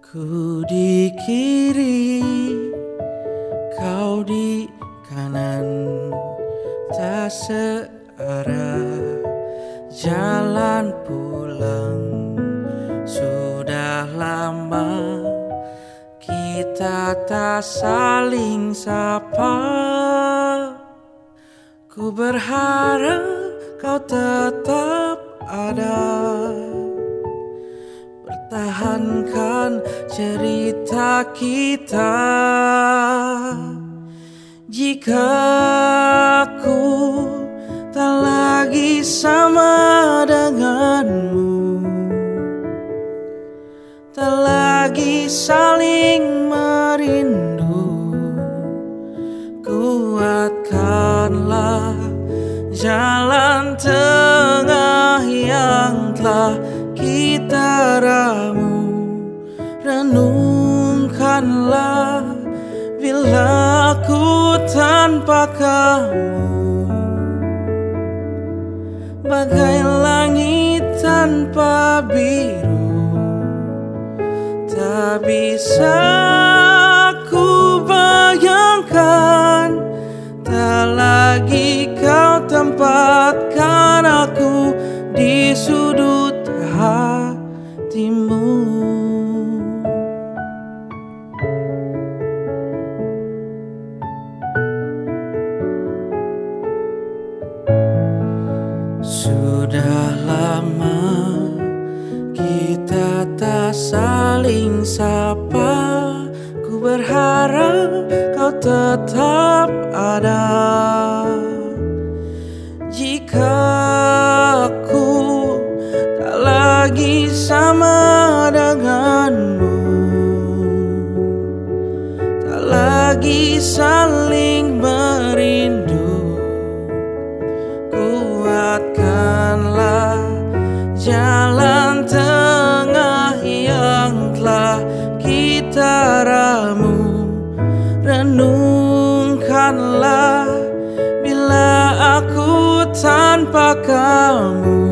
Ku di kiri, kau di kanan, tak searah jalan pulang. Sudah lama kita tak saling sapa. Ku berharap kau tetap ada, pertahankan cerita kita. Jika aku tak lagi sama denganmu, tak lagi saling merindu, kuatkanlah jalan tengah yang telah kita ramu. Renungkanlah bila aku tanpa kamu, bagai langit tanpa biru. Tak bisa ku bayangkan, tak lagi kau tempatkan aku di sudut hatimu. Sudah lama kita tak saling sapa. Ku berharap kau tetap ada. Jika aku tak lagi sama denganmu, tak lagi saling merindu, kuatkanlah jalan tengah yang telah kita ramu. Renungkanlah bila aku tanpa kamu,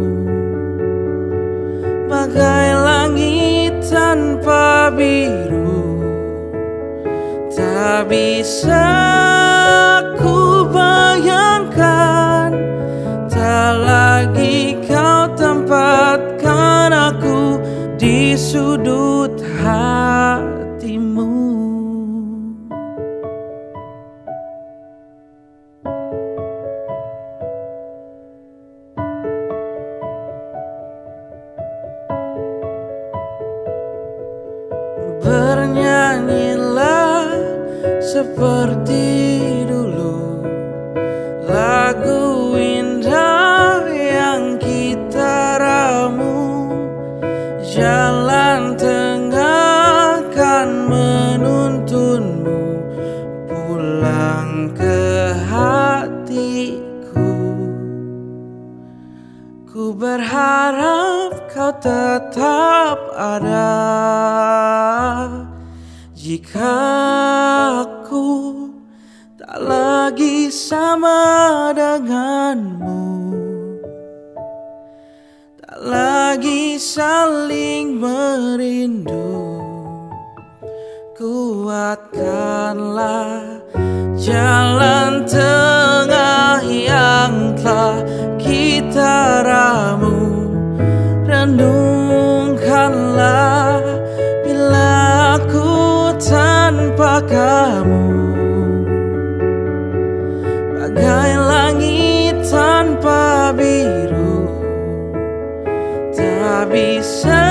bagai langit tanpa biru. Tak bisa ku bayangkan, tak lagi kau tempatkan aku di sudut hatimu. Bernyanyilah seperti dulu, lagu indah yang kita ramu. Jalan tengah kan menuntunmu pulang ke hatiku. Ku berharap kau tetap ada. Jika aku tak lagi sama denganmu, tak lagi saling merindu, kuatkanlah jalan tengah yang telah kita ramu. Renungkanlah bila aku tanpa kamu, bagai langit tanpa biru. Tak bisa